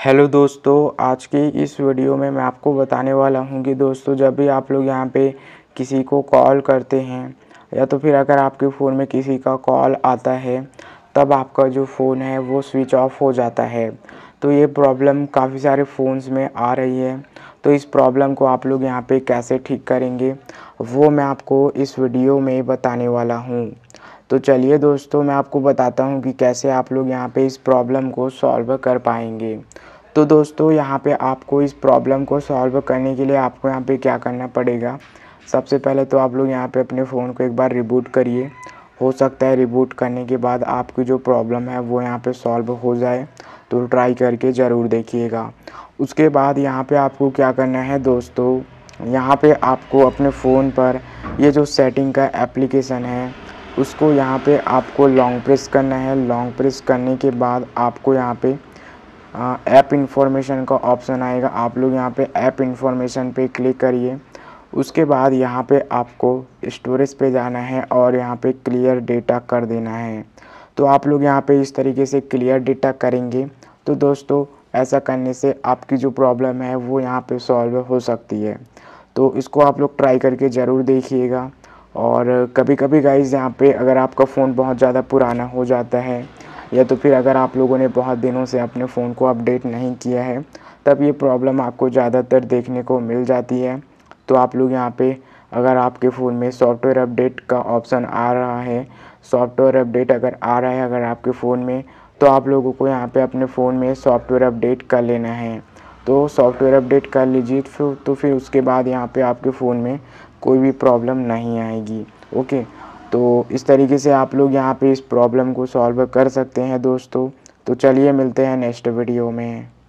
Hello दोस्तों, आज की इस वीडियो में मैं आपको बताने वाला हूं कि दोस्तों जब भी आप लोग यहां पे किसी को कॉल करते हैं या तो फिर अगर आपके फ़ोन में किसी का कॉल आता है तब आपका जो फ़ोन है वो स्विच ऑफ हो जाता है। तो ये प्रॉब्लम काफ़ी सारे फ़ोन्स में आ रही है। तो इस प्रॉब्लम को आप लोग यहां पे कैसे ठीक करेंगे वो मैं आपको इस वीडियो में बताने वाला हूं। तो चलिए दोस्तों, मैं आपको बताता हूं कि कैसे आप लोग यहां पे इस प्रॉब्लम को सॉल्व कर पाएंगे। तो दोस्तों यहाँ पे आपको इस प्रॉब्लम को सॉल्व करने के लिए आपको यहाँ पे क्या करना पड़ेगा। सबसे पहले तो आप लोग यहाँ पे अपने फ़ोन को एक बार रिबूट करिए। हो सकता है रिबूट करने के बाद आपकी जो प्रॉब्लम है वो यहाँ पे सॉल्व हो जाए, तो ट्राई करके ज़रूर देखिएगा। उसके बाद यहाँ पे आपको क्या करना है दोस्तों, यहाँ पे आपको अपने फ़ोन पर ये जो सेटिंग का एप्लीकेशन है उसको यहाँ पे आपको लॉन्ग प्रेस करना है। लॉन्ग प्रेस करने के बाद आपको यहाँ पे ऐप इन्फॉर्मेशन का ऑप्शन आएगा। आप लोग यहाँ पे ऐप इन्फॉर्मेशन पे क्लिक करिए। उसके बाद यहाँ पे आपको स्टोरेज पे जाना है और यहाँ पे क्लियर डेटा कर देना है। तो आप लोग यहाँ पे इस तरीके से क्लियर डेटा करेंगे तो दोस्तों ऐसा करने से आपकी जो प्रॉब्लम है वो यहाँ पे सॉल्व हो सकती है। तो इसको आप लोग ट्राई करके ज़रूर देखिएगा। और कभी कभी गाइज़ यहाँ पे अगर आपका फ़ोन बहुत ज़्यादा पुराना हो जाता है या तो फिर अगर आप लोगों ने बहुत दिनों से अपने फ़ोन को अपडेट नहीं किया है तब ये प्रॉब्लम आपको ज़्यादातर देखने को मिल जाती है। तो आप लोग यहाँ पे अगर आपके फ़ोन में सॉफ्टवेयर अपडेट का ऑप्शन आ रहा है, सॉफ्टवेयर अपडेट अगर आ रहा है अगर आपके फ़ोन में, तो आप लोगों को यहाँ पे अपने फ़ोन में सॉफ्टवेयर अपडेट कर लेना है। तो सॉफ्टवेयर अपडेट कर लीजिए तो फिर उसके बाद यहाँ पे आपके फ़ोन में कोई भी प्रॉब्लम नहीं आएगी। ओके, तो इस तरीके से आप लोग यहाँ पे इस प्रॉब्लम को सॉल्व कर सकते हैं दोस्तों। तो चलिए मिलते हैं नेक्स्ट वीडियो में।